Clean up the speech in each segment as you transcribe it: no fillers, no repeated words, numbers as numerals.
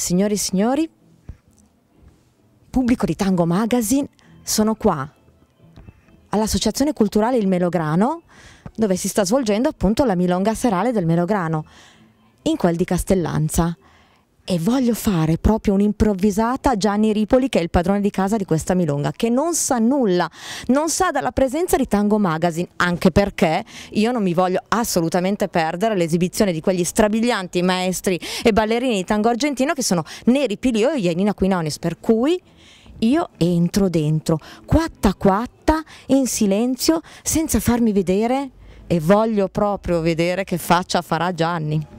Signori e signori, pubblico di Tango Magazine, sono qua all'Associazione Culturale Il Melograno, dove si sta svolgendo appunto la Milonga Serale del Melograno, in quel di Castellanza. E voglio fare proprio un'improvvisata a Gianni Ripoli, che è il padrone di casa di questa milonga, che non sa nulla, non sa della presenza di Tango Magazine, anche perché io non mi voglio assolutamente perdere l'esibizione di quegli strabilianti maestri e ballerini di tango argentino che sono Neri Pilio e Janina Quinones, per cui io entro dentro, quatta quatta, in silenzio, senza farmi vedere, e voglio proprio vedere che faccia farà Gianni.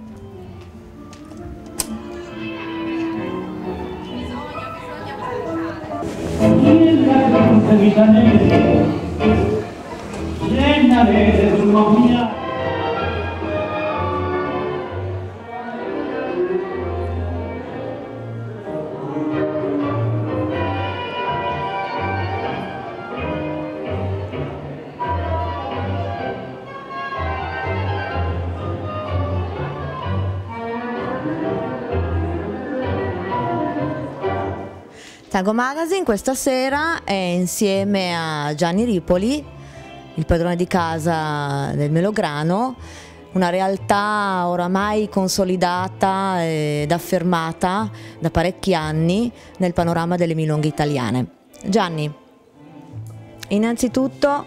Tango Magazine questa sera è insieme a Gianni Ripoli, il padrone di casa del Melograno, una realtà oramai consolidata ed affermata da parecchi anni nel panorama delle milonghe italiane. Gianni, innanzitutto,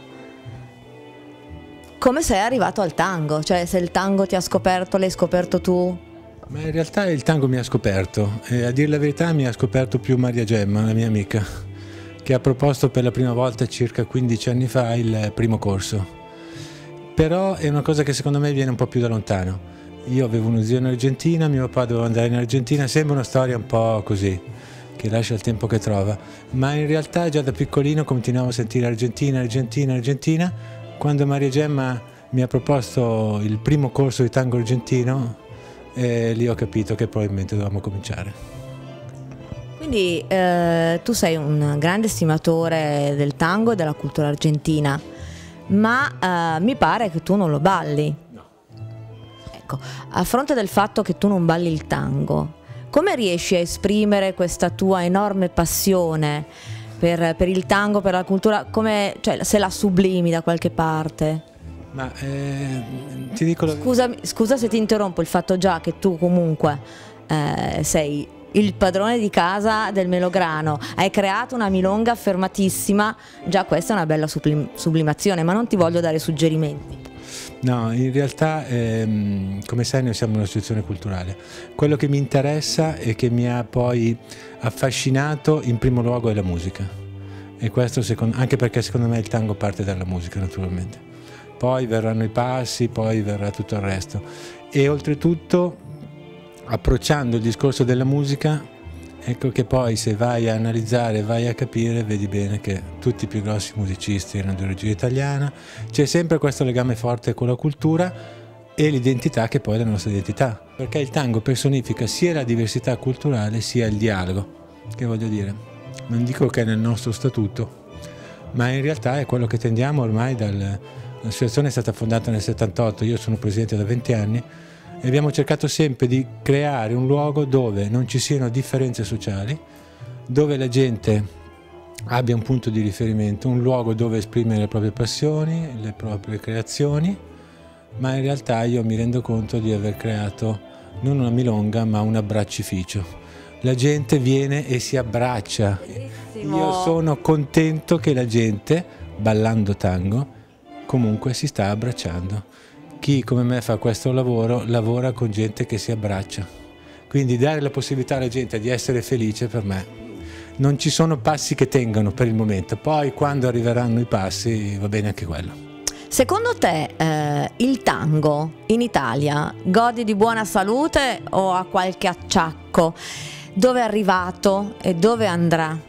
come sei arrivato al tango? Cioè, se il tango ti ha scoperto, l'hai scoperto tu? Ma in realtà il tango mi ha scoperto, e a dire la verità mi ha scoperto più Maria Gemma, la mia amica, che ha proposto per la prima volta circa 15 anni fa il primo corso. Però è una cosa che secondo me viene un po' più da lontano. Io avevo uno zio in Argentina, mio papà doveva andare in Argentina, sembra una storia un po' così, che lascia il tempo che trova, ma in realtà già da piccolino continuavo a sentire Argentina, Argentina, Argentina. Quando Maria Gemma mi ha proposto il primo corso di tango argentino, e lì ho capito che probabilmente dovevamo cominciare. Quindi tu sei un grande estimatore del tango e della cultura argentina, ma mi pare che tu non lo balli. No. Ecco, a fronte del fatto che tu non balli il tango, come riesci a esprimere questa tua enorme passione per il tango, per la cultura, cioè, se la sublimi da qualche parte? Ma ti dico Scusa se ti interrompo, il fatto già che tu comunque sei il padrone di casa del Melograno, hai creato una milonga affermatissima, già questa è una bella sublimazione, ma non ti voglio dare suggerimenti. No, in realtà come sai noi siamo un'associazione culturale. Quello che mi interessa e che mi ha poi affascinato in primo luogo è la musica, e questo anche perché secondo me il tango parte dalla musica naturalmente. Poi verranno i passi, poi verrà tutto il resto. E oltretutto, approcciando il discorso della musica, ecco che poi se vai a analizzare, vai a capire, vedi bene che tutti i più grossi musicisti erano di origine italiana. C'è sempre questo legame forte con la cultura e l'identità, che poi è la nostra identità. Perché il tango personifica sia la diversità culturale sia il dialogo. Che voglio dire, non dico che è nel nostro statuto, ma in realtà è quello che tendiamo ormai L'associazione è stata fondata nel 78, io sono presidente da 20 anni e abbiamo cercato sempre di creare un luogo dove non ci siano differenze sociali, dove la gente abbia un punto di riferimento, un luogo dove esprimere le proprie passioni, le proprie creazioni, ma in realtà io mi rendo conto di aver creato non una milonga ma un abbraccificio. La gente viene e si abbraccia. Bellissimo. Io sono contento che la gente, ballando tango, comunque si sta abbracciando. Chi come me fa questo lavoro lavora con gente che si abbraccia, quindi dare la possibilità alla gente di essere felice, per me non ci sono passi che tengano per il momento, poi quando arriveranno i passi va bene anche quello. Secondo te il tango in Italia gode di buona salute o ha qualche acciacco? Dove è arrivato e dove andrà?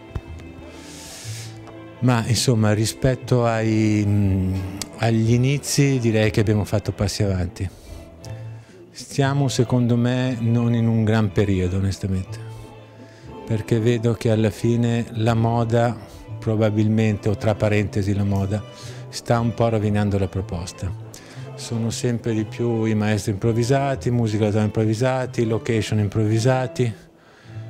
Ma insomma, rispetto agli inizi direi che abbiamo fatto passi avanti. Stiamo secondo me non in un gran periodo onestamente, perché vedo che alla fine la moda, probabilmente, o tra parentesi la moda, sta un po' rovinando la proposta. Sono sempre di più i maestri improvvisati, musica da improvvisati, location improvvisati.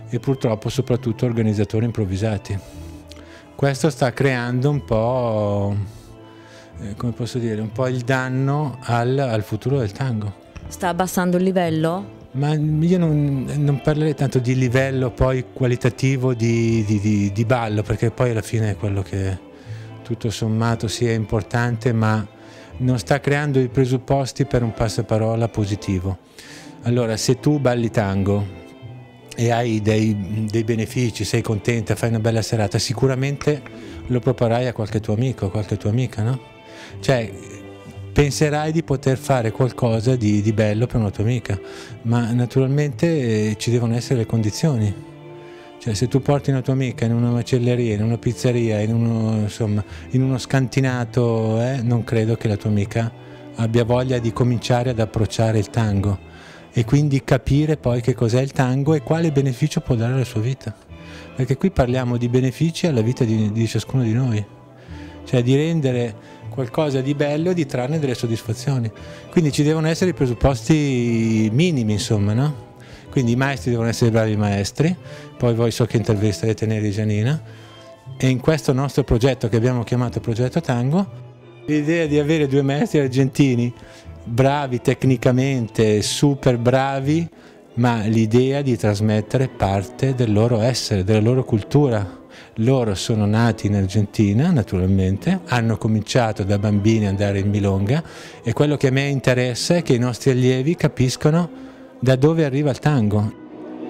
e purtroppo soprattutto organizzatori improvvisati. Questo sta creando un po', come posso dire, un po' il danno al futuro del tango. Sta abbassando il livello? Ma io non parlerei tanto di livello poi qualitativo di ballo, perché poi alla fine è quello che tutto sommato sia importante, ma non sta creando i presupposti per un passaparola positivo. Allora, se tu balli tango e hai dei benefici, sei contenta, fai una bella serata, sicuramente lo proporrai a qualche tuo amico, qualche tua amica, no? Cioè, penserai di poter fare qualcosa di bello per una tua amica, ma naturalmente ci devono essere le condizioni. Cioè, se tu porti una tua amica in una macelleria, in una pizzeria, in uno scantinato, non credo che la tua amica abbia voglia di cominciare ad approcciare il tango e quindi capire poi che cos'è il tango e quale beneficio può dare alla sua vita. Perché qui parliamo di benefici alla vita di ciascuno di noi, cioè di rendere qualcosa di bello e di trarne delle soddisfazioni. Quindi ci devono essere i presupposti minimi, insomma, no? Quindi i maestri devono essere bravi maestri, poi voi so che intervisterete Neri e Gianina, e in questo nostro progetto che abbiamo chiamato Progetto Tango, l'idea di avere 2 maestri argentini, bravi tecnicamente, super bravi, ma l'idea di trasmettere parte del loro essere, della loro cultura. Loro sono nati in Argentina, naturalmente, hanno cominciato da bambini ad andare in milonga e quello che a me interessa è che i nostri allievi capiscono da dove arriva il tango.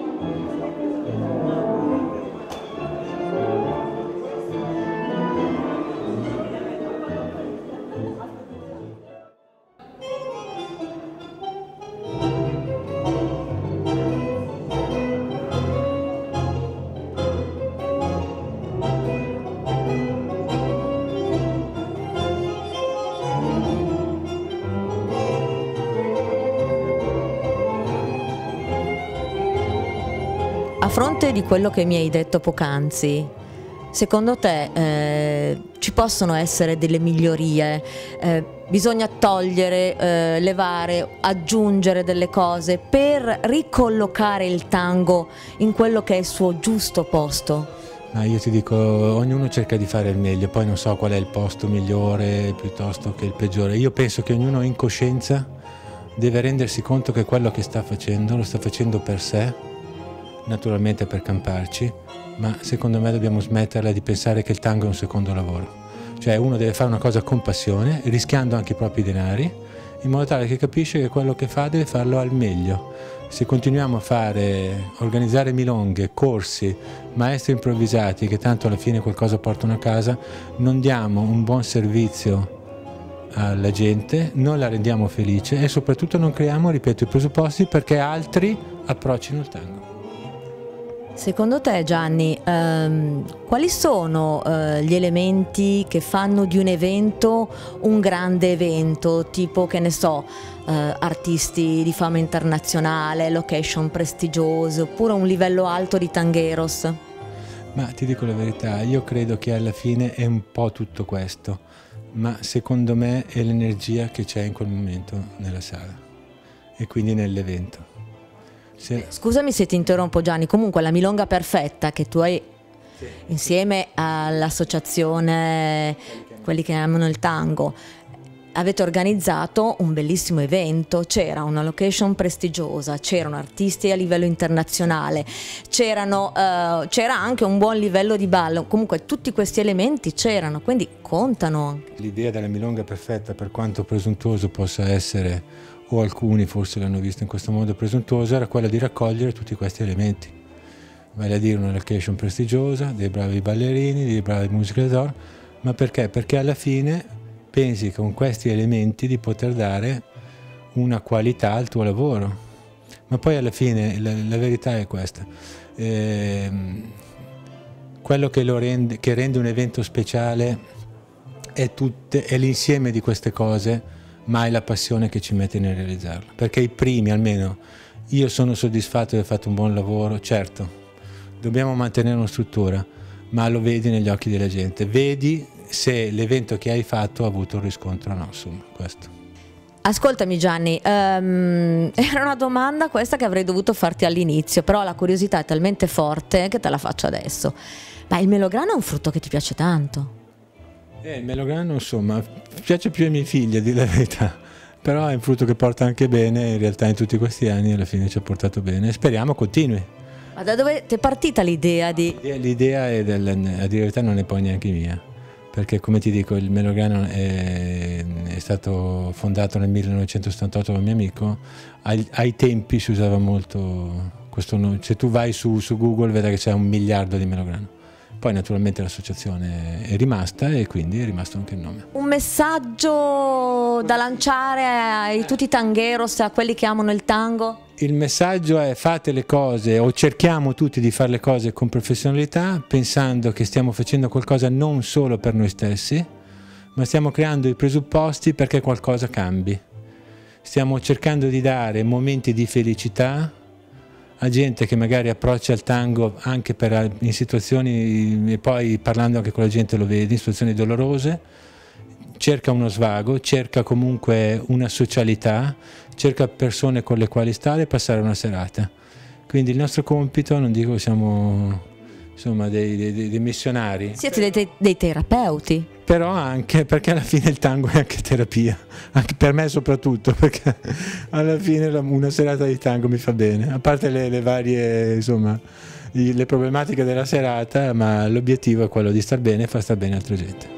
A fronte di quello che mi hai detto poc'anzi, secondo te ci possono essere delle migliorie? Bisogna togliere, levare, aggiungere delle cose per ricollocare il tango in quello che è il suo giusto posto? Ma io ti dico, ognuno cerca di fare il meglio, poi non so qual è il posto migliore piuttosto che il peggiore. Io penso che ognuno in coscienza deve rendersi conto che quello che sta facendo lo sta facendo per sé, naturalmente per camparci, ma secondo me dobbiamo smetterla di pensare che il tango è un secondo lavoro. Cioè uno deve fare una cosa con passione, rischiando anche i propri denari, in modo tale che capisce che quello che fa deve farlo al meglio. Se continuiamo a organizzare milonghe, corsi, maestri improvvisati che tanto alla fine qualcosa portano a casa, non diamo un buon servizio alla gente, non la rendiamo felice e soprattutto non creiamo, ripeto, i presupposti perché altri approccino il tango. Secondo te, Gianni, quali sono gli elementi che fanno di un evento un grande evento, tipo, che ne so, artisti di fama internazionale, location prestigiose, oppure un livello alto di tangueros? Ma ti dico la verità, io credo che alla fine è un po' tutto questo, ma secondo me è l'energia che c'è in quel momento nella sala e quindi nell'evento. Scusami se ti interrompo, Gianni, comunque la Milonga Perfetta che tu hai insieme all'associazione Quelli che amano il tango, avete organizzato un bellissimo evento, c'era una location prestigiosa, c'erano artisti a livello internazionale, c'era anche un buon livello di ballo, comunque tutti questi elementi c'erano, quindi contano. L'idea della Milonga Perfetta, per quanto presuntuoso possa essere, o alcuni forse l'hanno visto in questo modo presuntuoso, era quella di raccogliere tutti questi elementi, vale a dire una location prestigiosa, dei bravi ballerini, dei bravi musical d'oro, ma perché? Perché alla fine pensi con questi elementi di poter dare una qualità al tuo lavoro, ma poi alla fine la verità è questa, quello che rende un evento speciale è l'insieme di queste cose, ma è la passione che ci mette nel realizzarlo, perché i primi, almeno io sono soddisfatto di aver fatto un buon lavoro. Certo, dobbiamo mantenere una struttura, ma lo vedi negli occhi della gente, vedi se l'evento che hai fatto ha avuto un riscontro o no, insomma, questo. Ascoltami Gianni, era una domanda questa che avrei dovuto farti all'inizio, però la curiosità è talmente forte che te la faccio adesso. Ma il melograno è un frutto che ti piace tanto? Il melograno, insomma, piace più ai miei figli, a dire la verità, però è un frutto che porta anche bene, in realtà in tutti questi anni alla fine ci ha portato bene, speriamo continui. Ma da dove ti è partita l'idea di... L'idea è a dire la verità non è poi neanche mia, perché come ti dico il melograno è stato fondato nel 1978 da un mio amico, ai tempi si usava molto questo nome, se tu vai su Google vedrai che c'è 1 miliardo di melograno, poi naturalmente l'associazione è rimasta e quindi è rimasto anche il nome. Un messaggio da lanciare a tutti i tangueros, a quelli che amano il tango? Il messaggio è: fate le cose, o cerchiamo tutti di fare le cose con professionalità, pensando che stiamo facendo qualcosa non solo per noi stessi, ma stiamo creando i presupposti perché qualcosa cambi. Stiamo cercando di dare momenti di felicità a gente che magari approccia il tango anche in situazioni, e poi parlando anche con la gente lo vedi, in situazioni dolorose, cerca uno svago, cerca comunque una socialità, cerca persone con le quali stare e passare una serata. Quindi il nostro compito, non dico che siamo insomma dei missionari. Siete dei terapeuti. Però anche perché alla fine il tango è anche terapia, anche per me soprattutto, perché alla fine una serata di tango mi fa bene, a parte le varie, insomma, le problematiche della serata, ma l'obiettivo è quello di star bene e far star bene altra gente.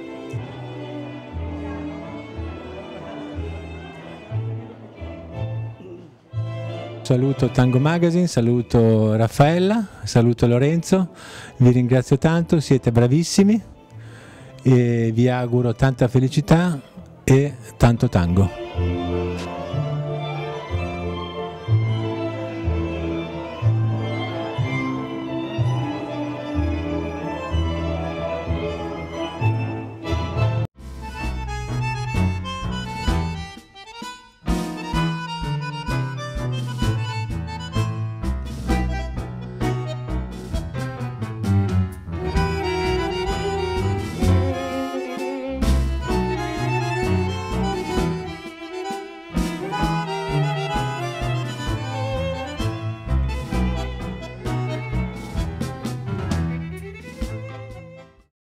Saluto Tango Magazine, saluto Raffaella, saluto Lorenzo, vi ringrazio tanto, siete bravissimi e vi auguro tanta felicità e tanto tango.